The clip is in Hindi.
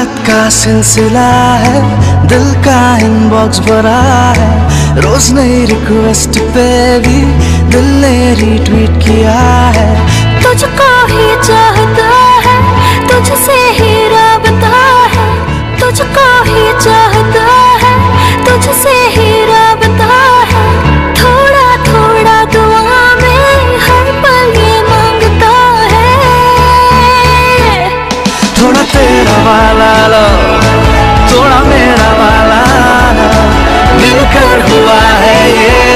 बात का सिलसिला है, दिल का इनबॉक्स भरा है। रोज नई रिक्वेस्ट पे भी दिल ने रीट्वीट किया है। तुझको ही चाहता है, तुझसे ही राबता है। तुझको ही चाहता है, तुझसे ही राबता है। थोड़ा थोड़ा दुआ में हर पल ये मांगता है। थोड़ा तेरा वाला लो, थोड़ा मेरा वाला लो, मिलकर हुआ है ये